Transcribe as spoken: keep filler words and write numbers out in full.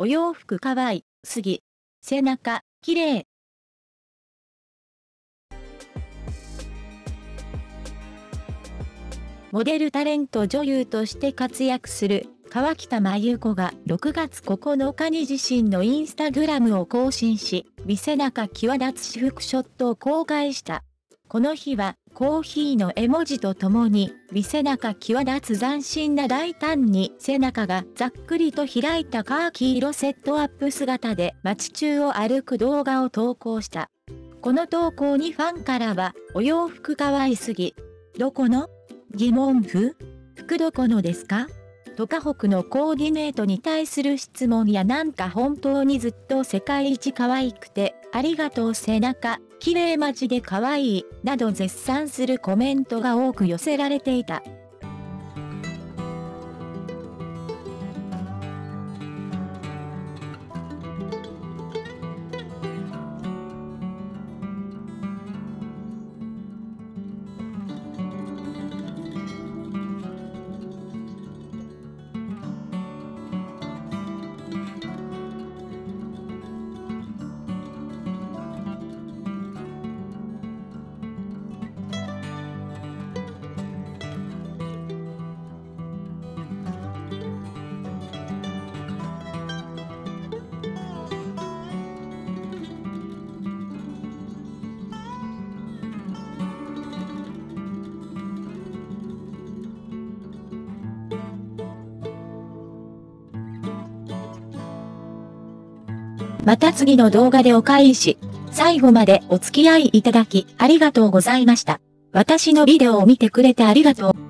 お洋服かわいすぎ。背中、きれい。モデルタレント女優として活躍する河北麻友子がろくがつここのかに自身のインスタグラムを更新し、美背中際立つ私服ショットを公開した。この日はコーヒーの絵文字とともに、美背中際立つ斬新な大胆に背中がざっくりと開いたカーキ色セットアップ姿で街中を歩く動画を投稿した。この投稿にファンからは、お洋服かわいすぎ。どこの？疑問符？服どこのですか？と河北のコーディネートに対する質問やなんか本当にずっと世界一可愛くて、ありがとう背中、綺麗マジで可愛い、など絶賛するコメントが多く寄せられていた。また次の動画でお返し。最後までお付き合いいただきありがとうございました。私のビデオを見てくれてありがとう。